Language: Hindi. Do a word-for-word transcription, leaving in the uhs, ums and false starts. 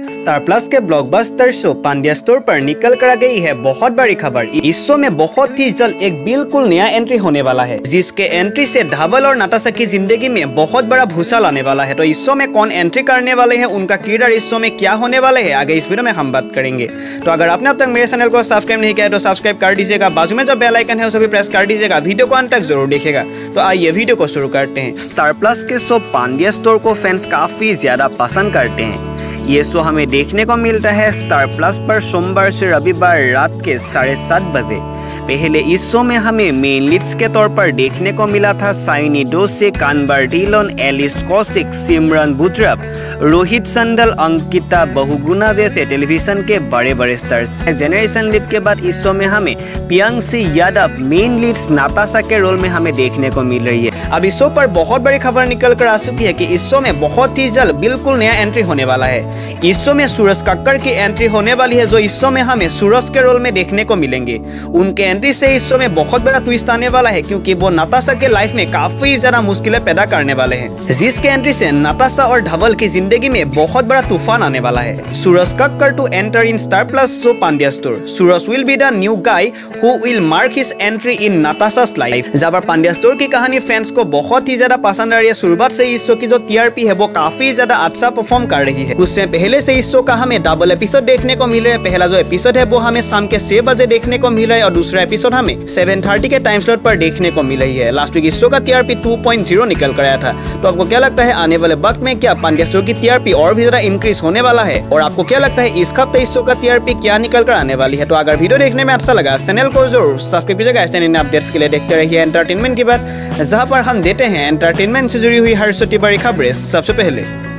स्टार प्लस के ब्लॉकबस्टर शो पांड्या स्टोर पर निकल कर आ गई है बहुत बड़ी खबर। इस शो में बहुत ही जल्द एक बिल्कुल नया एंट्री होने वाला है, जिसके एंट्री से धवल और नताशा की जिंदगी में बहुत बड़ा भूचाल आने वाला है। तो इस शो में कौन एंट्री करने वाले हैं, उनका किरदार इस शो में क्या होने वाले हैं, आगे इस वीडियो में हम बात करेंगे। तो अगर आपने अब तक मेरे चैनल को सब्सक्राइब नहीं किया तो सब्सक्राइब कर दीजिएगा, बाजू में जो बेल आइकन है उसे भी प्रेस कर दीजिएगा, वीडियो को अंत तक जरूर देखिएगा। तो आइए वीडियो को शुरू करते हैं। स्टार प्लस के शो पांड्या स्टोर को फैंस काफी ज्यादा पसंद करते हैं। ये शो हमें देखने को मिलता है स्टार प्लस पर सोमवार से रविवार रात के साढ़े सात बजे। पहले इस शो में हमें मेन लीड्स के तौर पर देखने को मिला था साइनी डोसे, कानवर ढिलोन, एलिस कौशिक, सिमरन बुद्रप, रोहित संदल, अंकिता बहुगुणा जैसे टेलीविजन के बड़े बड़े स्टार्स। जेनरेशन लीप के बाद इस शो में हमें Priyanshi Yadav main leads Natasha के रोल में हमें देखने को मिल रही है। अब इस शो पर बहुत बड़ी खबर निकल कर आ चुकी है कि इस शो में बहुत ही जल्द बिल्कुल नया एंट्री होने वाला है। इस शो में सूरज कक्कर की एंट्री होने वाली है, जो इस शो में हमें सूरज के रोल में देखने को मिलेंगे। उनके एंट्री से इस शो में बहुत बड़ा ट्विस्ट आने वाला है, क्योंकि वो नताशा के लाइफ में काफी ज्यादा मुश्किलें पैदा करने वाले हैं, जिसके एंट्री से नताशा और धवल की जिंदगी में बहुत बड़ा तूफान आने वाला है। Suraj Kakkar to enter in Star Plus show Pandya store. Suraj will be the new guy who will mark his entry in Natasha's life. जब पांड्या स्टोर की कहानी फैंस को बहुत ही ज्यादा पसंद आ रही है। शुरुआत से इस शो की जो टीआरपी है वो काफी ज्यादा अच्छा परफॉर्म कर रही है। उससे पहले से इस शो का हमें डबल एपिसोड देखने को मिल रहा है। पहला जो एपिसोड है वो हमें शाम के छह बजे देखने को मिल रहा है और दूसरा एपिसोड हमें सेवन थर्टी के टाइम स्लॉट पर देखने को मिल रही है। लास्ट वीक इस शो का टीआरपी टू पॉइंट ज़ीरो निकल कर आया था। तो आपको क्या लगता है आने वाले वक्त में क्या पांड्या स्टोर की टीआरपी और भी ज्यादा इंक्रीज होने वाला है? और आपको क्या लगता है इस हफ्ते इस शो का टीआरपी क्या निकल कर आने वाली है? तो अगर वीडियो देखने में अच्छा लगा चैनल को जरूर सब्सक्राइब कीजिएगा। ऐसे नए अपडेट्स के लिए देखते रहिए एंटरटेनमेंट की बात, जहां पर हम देते हैं एंटरटेनमेंट से जुड़ी हुई हर छोटी बड़ी खबरें सबसे पहले।